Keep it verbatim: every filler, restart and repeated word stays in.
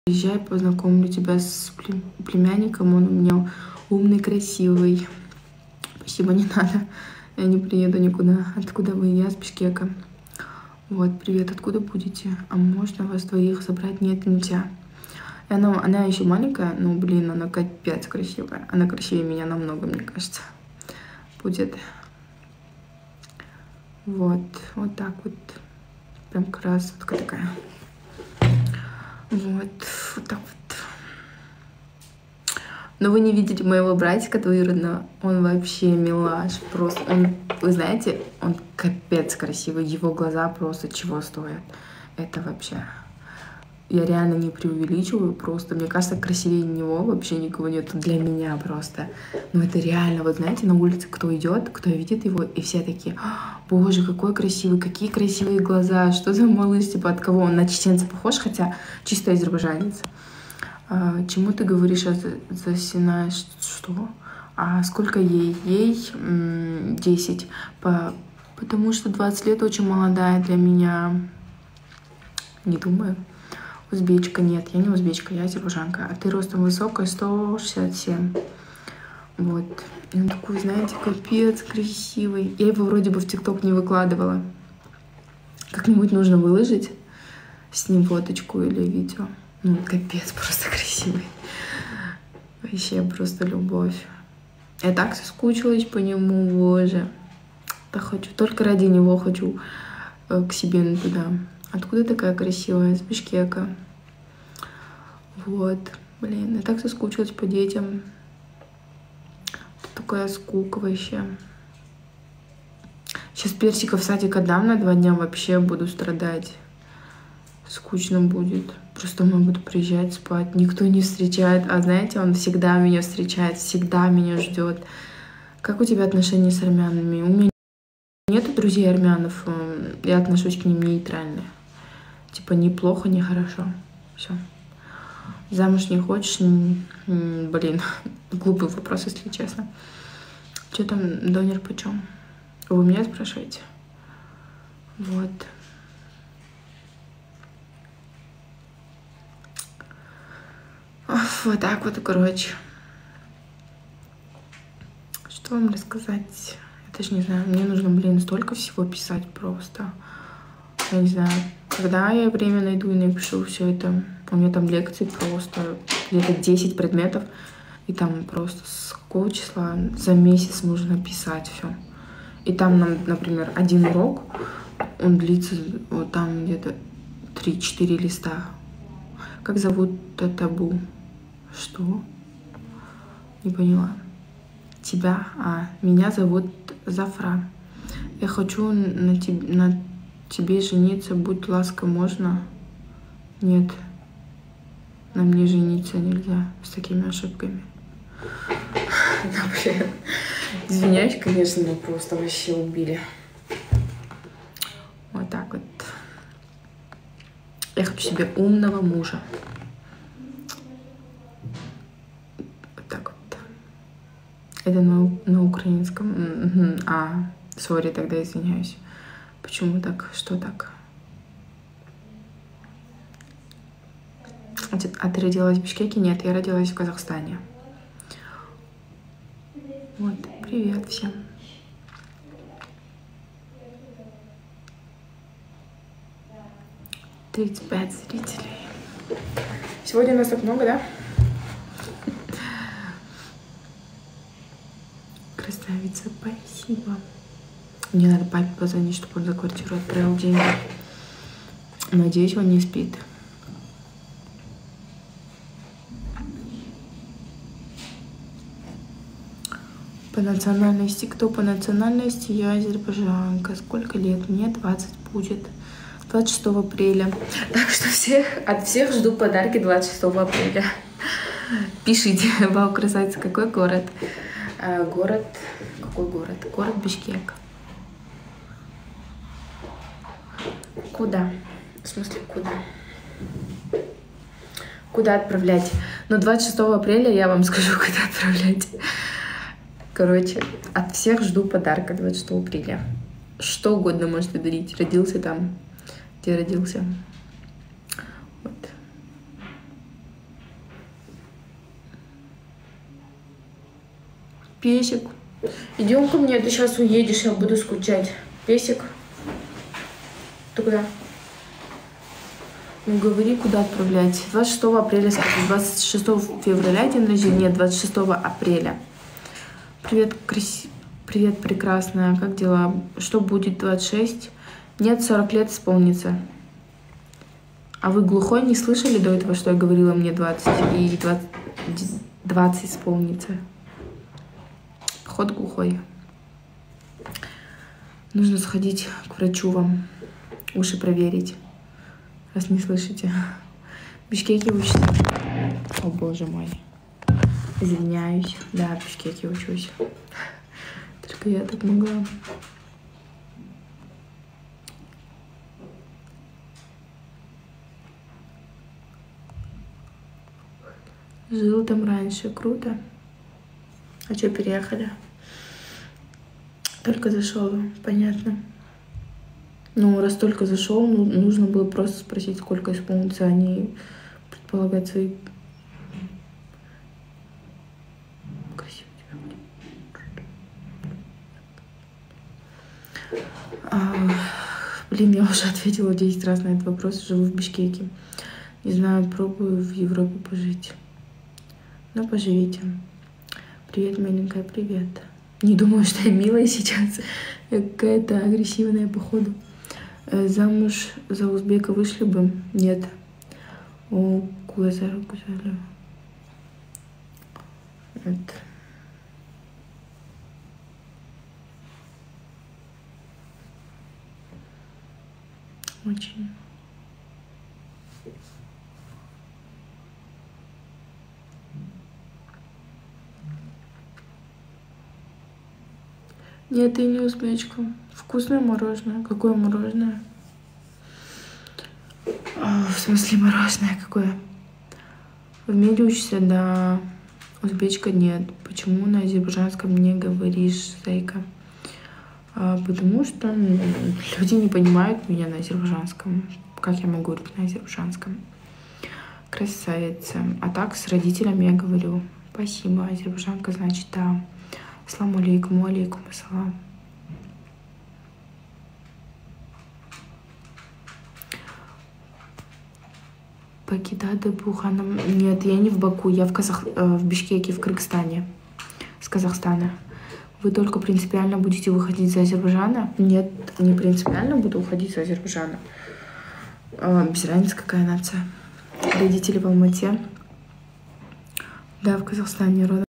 Приезжай, познакомлю тебя с племянником, он у меня умный, красивый. Спасибо, не надо, я не приеду никуда. Откуда вы? Я с Бишкека. Вот, привет, откуда будете? А можно вас двоих забрать? Нет, нельзя. И она, она еще маленькая, но, блин, она капец красивая. Она красивее меня намного, мне кажется. Будет. Вот, вот так вот. Прям красотка такая. Вот, вот так вот. Но вы не видели моего братика двоюродного. Он вообще милаш. Просто он, вы знаете, он капец красивый. Его глаза просто чего стоят. Это вообще... Я реально не преувеличиваю просто. Мне кажется, красивее него вообще никого нет для меня просто. Но это реально, вот знаете, на улице кто идет, кто видит его, и все такие: боже, какой красивый, какие красивые глаза, что за малыш, типа от кого он на чеченца похож, хотя чисто азербайджанец. А, чему ты говоришь, а засинаешь? Что? А сколько ей? Ей десять. По... Потому что двадцать лет очень молодая для меня. Не думаю. Узбечка, нет, я не узбечка, я азербайджанка. А ты ростом высокая, сто шестьдесят семь. Вот. И он такой, знаете, капец красивый. Я его вроде бы в ТикТок не выкладывала. Как-нибудь нужно выложить с ним фоточку или видео. Ну, капец, просто красивый. Вообще просто любовь. Я так соскучилась по нему, боже. Да хочу, только ради него хочу к себе туда. Откуда такая красивая? Из Бишкека. Вот. Блин, я так соскучилась по детям. Такая скука вообще. Сейчас персиков в садик отдам на два дня, вообще буду страдать. Скучно будет. Просто мы буду приезжать спать. Никто не встречает. А знаете, он всегда меня встречает, всегда меня ждет. Как у тебя отношения с армянами? У меня нету друзей армянов. Я отношусь к ним нейтрально. Типа ни плохо, ни хорошо. Все. Замуж не хочешь? Блин, глупый вопрос, если честно. Что там, донер почем? Вы меня спрашиваете? Вот. Вот так вот, короче. Что вам рассказать? Я даже не знаю. Мне нужно, блин, столько всего писать просто. Я не знаю, когда я время найду и напишу все это. У меня там лекции просто где-то десять предметов. И там просто с какого числа за месяц нужно писать все. И там нам, например, один урок, он длится вот там где-то три-четыре листа. Как зовут табу? Что? Не поняла. Тебя? А, меня зовут Зафра. Я хочу на тебе... На тебе жениться, будь ласка, можно? Нет. На мне жениться нельзя с такими ошибками. Да, блин. Извиняюсь, конечно, но просто вообще убили. Вот так вот. Я хочу себе умного мужа. Вот так вот. Это на, на украинском. А, сори, тогда извиняюсь. Почему так? Что так? А ты родилась в Бишкеке? Нет, я родилась в Казахстане. Вот, привет всем. тридцать пять зрителей. Сегодня нас так много, да? Красавица, спасибо. Мне надо папе позвонить, чтобы он за квартиру отправил деньги. Надеюсь, он не спит. По национальности. Кто по национальности? Я азербайджанка. Сколько лет? Мне двадцать будет. двадцать шестого апреля. Так что всех, от всех жду подарки двадцать шестого апреля. Пишите. Вау, красавица, какой город? А, город... Какой город? Город Бишкек. Куда? В смысле, куда? Куда отправлять? Но двадцать шестого апреля я вам скажу, куда отправлять. Короче, от всех жду подарка двадцать шестого апреля. Что угодно можете дарить. Родился там, где родился. Вот. Песик, идем ко мне, ты сейчас уедешь, я буду скучать. Песик, ты куда? Ну говори, куда отправлять. двадцать шестого апреля, скажи, двадцать шестого февраля день рождения, нет, двадцать шестого апреля. Привет, краси... Привет, прекрасная, как дела? Что будет двадцать шесть? Нет, сорок лет исполнится. А вы глухой не слышали до этого, что я говорила, мне двадцать и двадцать, двадцать исполнится? Ход глухой. Нужно сходить к врачу вам, уши проверить, раз не слышите. В Бишкеке учите? О, боже мой. Извиняюсь. Да, в Бишкеке учусь. Только я так могла. Жил там раньше. Круто. А что, переехали? Только зашел, понятно. Ну, раз только зашел, ну, нужно было просто спросить, сколько исполнится, а не предполагать свои... Красиво тебя. А, блин, я уже ответила десять раз на этот вопрос. Живу в Бишкеке. Не знаю, пробую в Европе пожить. Ну, поживите. Привет, миленькая, привет. Не думаю, что я милая сейчас. Какая-то агрессивная, походу. Замуж за узбека вышли бы? Нет. О, кузар, кузар. Это. Очень. Нет, я не узбечка. Вкусное мороженое. Какое мороженое? А, в смысле мороженое какое? В меди учишься, да. Узбечка нет. Почему на азербайджанском не говоришь, зайка? А, потому что ну, люди не понимают меня на азербайджанском. Как я могу говорить на азербайджанском? Красавица. А так с родителями я говорю. Спасибо, азербайджанка, значит, да. Ассаламу алейкум, алейкум ассалам. Покидады Буханом. Нет, я не в Баку, я в, Казах... в Бишкеке, в Кыргызстане, с Казахстана. Вы только принципиально будете выходить за Азербайджана? Нет, не принципиально буду уходить за Азербайджана. Без разницы, какая нация. Родители в Алмате. Да, в Казахстане родом.